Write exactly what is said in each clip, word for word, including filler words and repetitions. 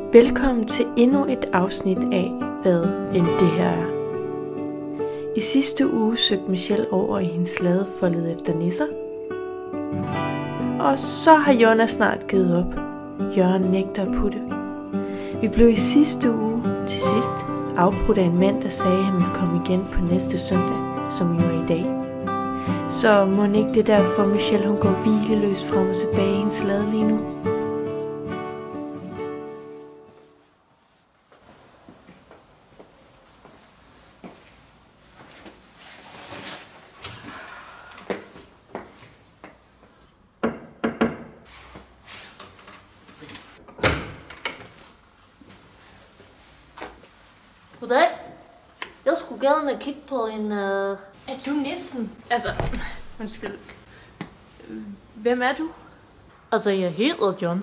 Velkommen til endnu et afsnit af, hvad end det her er. I sidste uge søgte Michelle over i hendes ladefoldet efter nisser. Og så har Jonas snart givet op. Jørgen nægter at putte. Vi blev i sidste uge til sidst afbrudt af en mand, der sagde, at han ville komme igen på næste søndag, som jo er i dag. Så må ikke det derfor, Michelle hun går hvileløst frem og tilbage i hendes lade lige nu. Goddag. Jeg skulle gerne kigge på en... Uh... Er du nissen? Altså, undskyld. Hvem er du? Altså, jeg hedder John.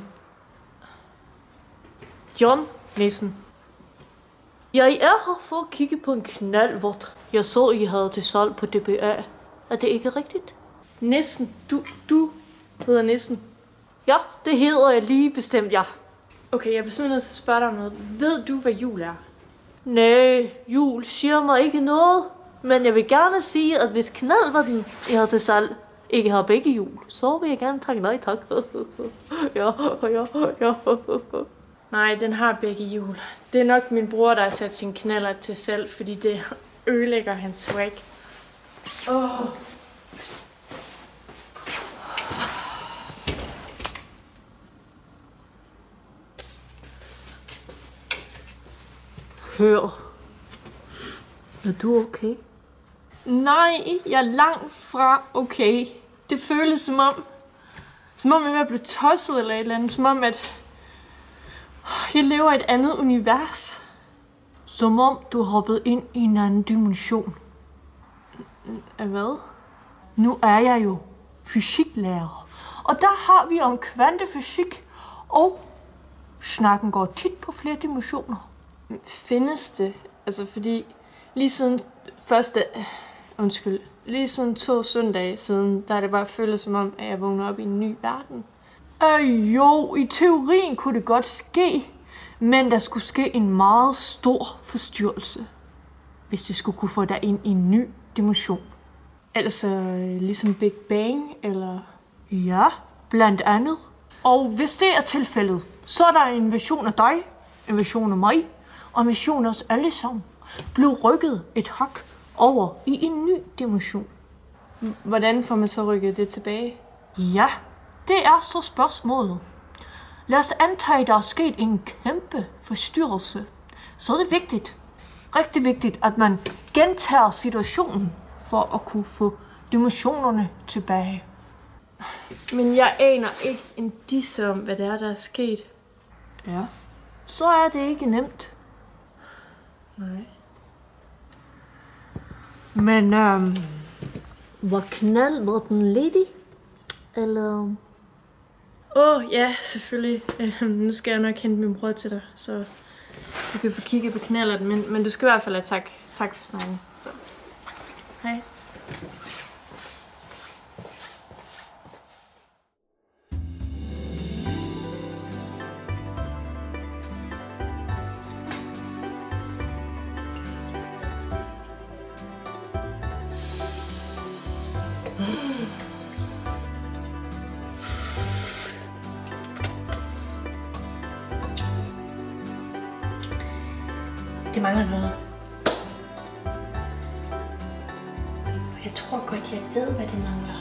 John Nissen. Jeg er her for at kigge på en knaldvort. Jeg så, I havde til salg på D B A. Er det ikke rigtigt? Nissen? Du, du hedder Nissen? Ja, det hedder jeg lige bestemt, ja. Okay, jeg er simpelthen nødt til at spørge dig om noget. Ved du, hvad jul er? Nej, jul siger mig ikke noget. Men jeg vil gerne sige, at hvis knaldvorten, I har til salg, ikke har begge jul, så vil jeg gerne takke nej tak. ja, ja, ja. Nej, den har begge jul. Det er nok min bror, der har sat sin knaller til salg, fordi det ødelægger hans swag. Åh. Hør. Er du okay? Nej, jeg er langt fra okay. Det føles som om, som om jeg er ved at blive tosset eller et eller andet. Som om, at jeg lever i et andet univers. Som om du har hoppet ind i en anden dimension. Af hvad? Nu er jeg jo fysiklærer. Og der har vi om kvantefysik. Og snakken går tit på flere dimensioner. Findes det? Altså fordi lige siden første... Undskyld. Lige siden to søndage siden, der er det bare føles som om, at jeg vågner op i en ny verden. Øh, jo, i teorien kunne det godt ske. Men der skulle ske en meget stor forstyrrelse, hvis det skulle kunne få dig ind i en ny dimension. Altså ligesom Big Bang, eller... Ja, blandt andet. Og hvis det er tilfældet, så er der en version af dig, en version af mig, og en version af os alle sammen. Blev rykket et hak over i en ny dimension. Hvordan får man så rykket det tilbage? Ja, det er så spørgsmålet. Lad os antage, at der er sket en kæmpe forstyrrelse. Så er det vigtigt, rigtig vigtigt, at man gentager situationen for at kunne få dimensionerne tilbage. Men jeg aner ikke en disse om, hvad det er, der er sket. Ja, så er det ikke nemt. Nej. Men øhm, var knaldvorten ledig? Eller... Åh, oh, ja, selvfølgelig. Uh, nu skal jeg nok hente min bror til dig, så du kan få kigget på knalderen. Men, men du skal i hvert fald have tak, tak for snakken. Så. Hej. Det mangler noget. Jeg tror godt, jeg ved, hvad det mangler.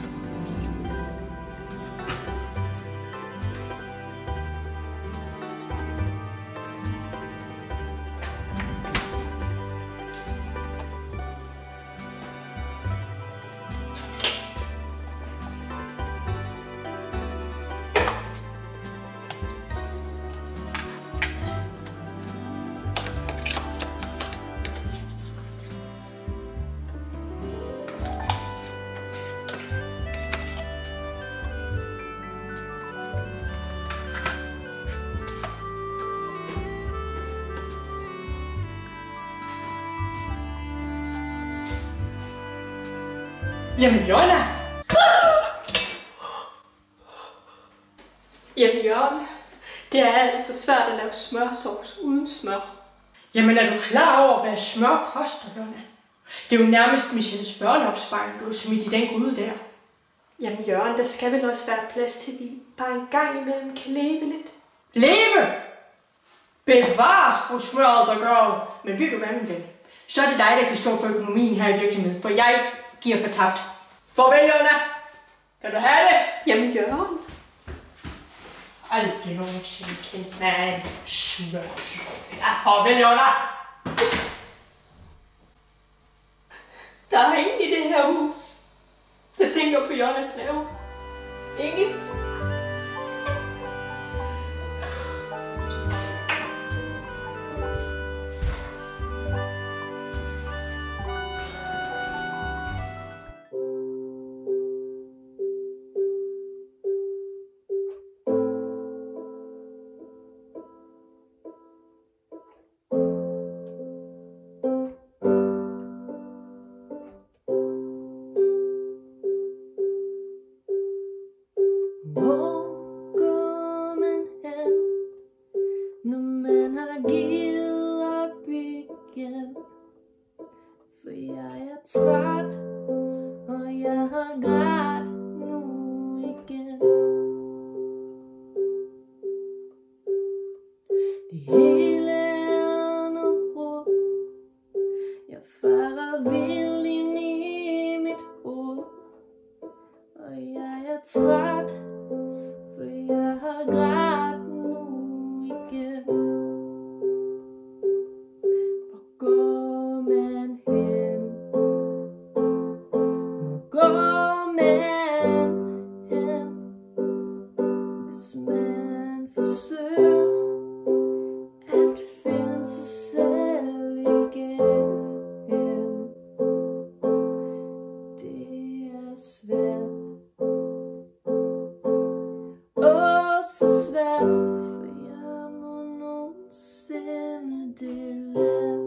Jamen, Jonna! Jamen, Jørgen, Det er altså svært at lave smørsovs uden smør. Jamen er du klar over, hvad smør koster, Jonna? Det er jo nærmest Michelles børneopsparing, du er smidt i den gryde der. Jamen Jørgen, der skal vel også være plads til, at vi bare en gang imellem kan leve lidt. Leve? Bevares for smøret, der gør. Men ved du hvad, min ven? Så er det dig, der kan stå for økonomien her i virksomheden, for jeg giver for tabt. Farvel, Jonna. Kan du have det? Jamen Jørgen. Aldrig nogensinde kendt med en smør. Ja, farvel, Jonna. Der er ingen i det her hus, der tænker på Jonas nerve. Ingen. For jeg er træt, og jeg har grædt nu igen. Det hele er noget brud. Jeg farer vild ind i mit hoved. Og jeg er træt, for jeg har grædt nu igen. Hvor går man hen? Hvor går man hen? Hvis man forsøger at finde sig selv igen. Det er svært. Åh, så svært, for jeg må nogensinde det lære.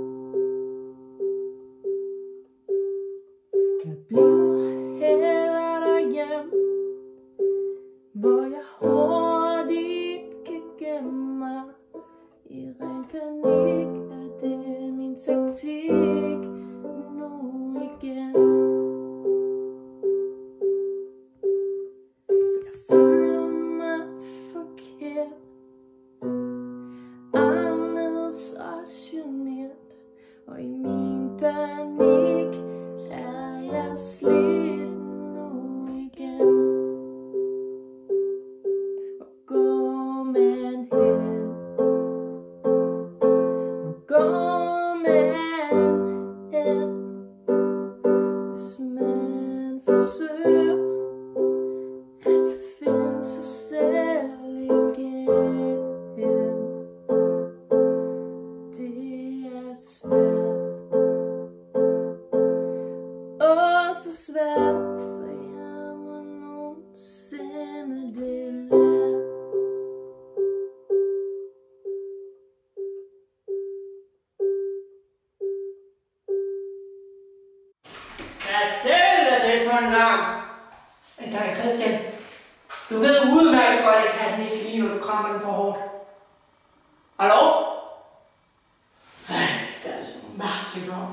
Jeg bliver heller derhjemme, hvor jeg hurtigt kan gemme mig. I ren panik er det min taktik nu igen. For jeg føler mig forkert, anderledes og genert. Og i min panik er jeg slidt nu igen. Hvor går man hen? Hvor går man hen? Hvis man forsøger at finde sig selv igen. Det er svært. Åh, så svært, for jeg må nogensinde det lære. Hvad delen er det for en larm? Men der er Christian. Du ved udmærket godt, at katten ikke kan lide, når du krammer den for hårdt. Hallo? Ej, det er så mærkeligt godt.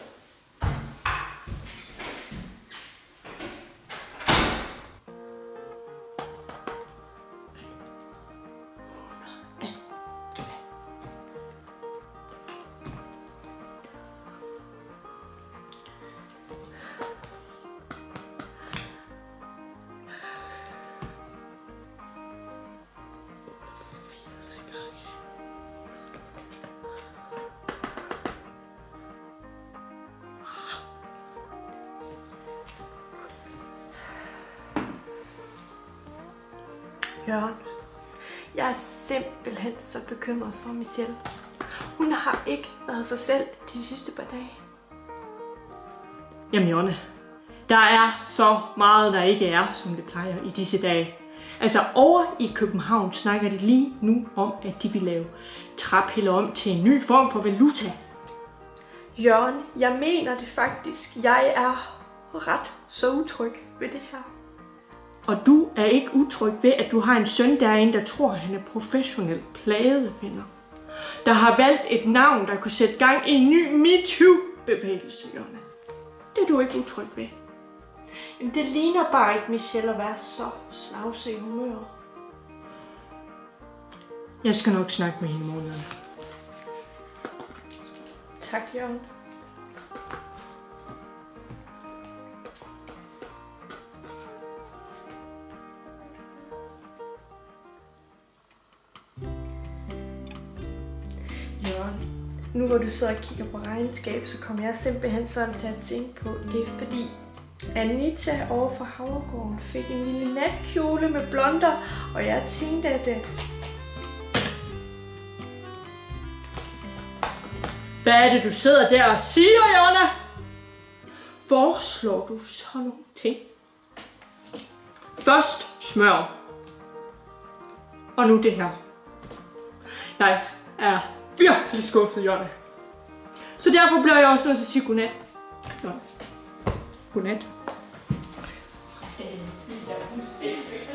Jørgen, jeg er simpelthen så bekymret for Michelle. Hun har ikke været sig selv de sidste par dage. Jamen Jonna, der er så meget, der ikke er, som det plejer i disse dage. Altså over i København snakker de lige nu om, at de vil lave træpiller om til en ny form for valuta. Jørgen, jeg mener det faktisk. Jeg er ret så utryg ved det her. Og du er ikke utryg ved, at du har en søn derinde, der tror, at han er professionel pladevinder. Der har valgt et navn, der kunne sætte gang i en ny MeToo-bevægelse, Jonna. Det er du ikke utryg ved. Men det ligner bare ikke Michelle at være så snavset i humøret. Jeg skal nok snakke med hende i månederne. Tak, Jørgen. Jørgen, nu hvor du sidder og kigger på regnskab, så kommer jeg simpelthen sådan til at tænke på, det er fordi Anita over for Havregården fik en lille natkjole med blonder, og jeg tænkte, at det... Hvad er det, du sidder der og siger, Jonna? Foreslår du sådan nogle ting? Først smør. Og nu det her. Jeg er virkelig skuffet, Jonna. Så derfor bliver jeg også nødt til at sige godnat. Jonna. Godnat. Det er